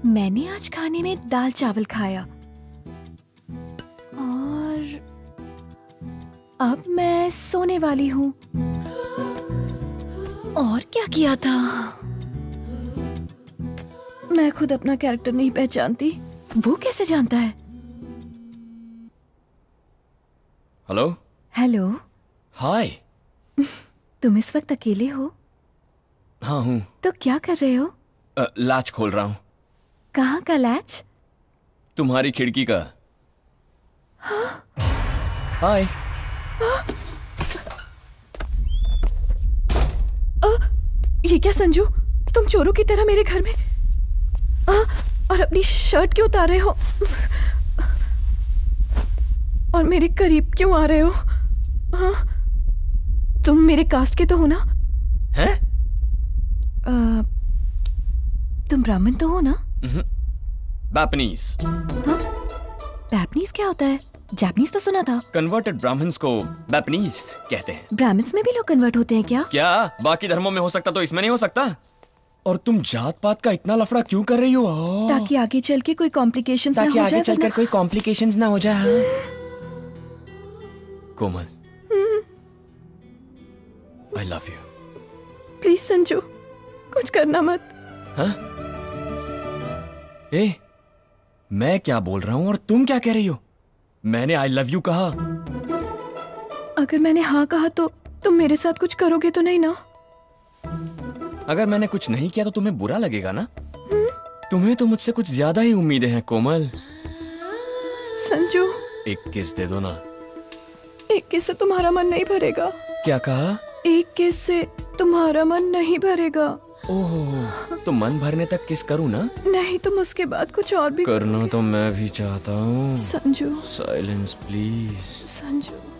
मैंने आज खाने में दाल चावल खाया और अब मैं सोने वाली हूँ। और क्या किया था? मैं खुद अपना कैरेक्टर नहीं पहचानती, वो कैसे जानता है? हेलो। हेलो। हाय। तुम इस वक्त अकेले हो? हाँ हूँ। तो क्या कर रहे हो? लैच खोल रहा हूँ। कहाँ का लैच? तुम्हारी खिड़की का। हाय। ये क्या संजू, तुम चोरों की तरह मेरे घर में और अपनी शर्ट क्यों उतार रहे हो और मेरे करीब क्यों आ रहे हो? तुम मेरे कास्ट के तो हो ना? हैं? तुम ब्राह्मण तो हो ना? बैपनीज। हाँ? बैपनीज क्या होता है? जापानीज तो सुना था। कन्वर्टेड ब्राह्मण्स को बैपनीज कहते हैं। ब्राह्मण्स में भी लोग कन्वर्ट होते हैं क्या? क्या बाकी धर्मों में हो सकता तो इसमें नहीं हो सकता? और तुम जात पात का इतना लफड़ा क्यों कर रही हो? ताकि आगे चल के कोई कॉम्प्लिकेशंस ना हो जाए। ताकि आगे चलकर कोई कॉम्प्लिकेशंस ना हो जाए। Komal, I love you. Please Sanju, कुछ करना मत। हाँ? ए, मैं क्या बोल रहा हूँ और तुम क्या कह रही हो? मैंने I love you कहा। अगर मैंने हाँ कहा तो तुम मेरे साथ कुछ करोगे तो नहीं ना? अगर मैंने कुछ नहीं किया तो तुम्हें बुरा लगेगा ना? तुम्हें तो मुझसे कुछ ज्यादा ही उम्मीदें हैं कोमल। संजू, एक किस दे दो ना। एक किस से तुम्हारा मन नहीं भरेगा। क्या कहा? एक किस से तुम्हारा मन नहीं भरेगा। ओह, तो मन भरने तक किस करूँ ना? नहीं, तुम उसके बाद कुछ और भी करना तो मैं भी चाहता हूँ। संजू। Silence please. संजू।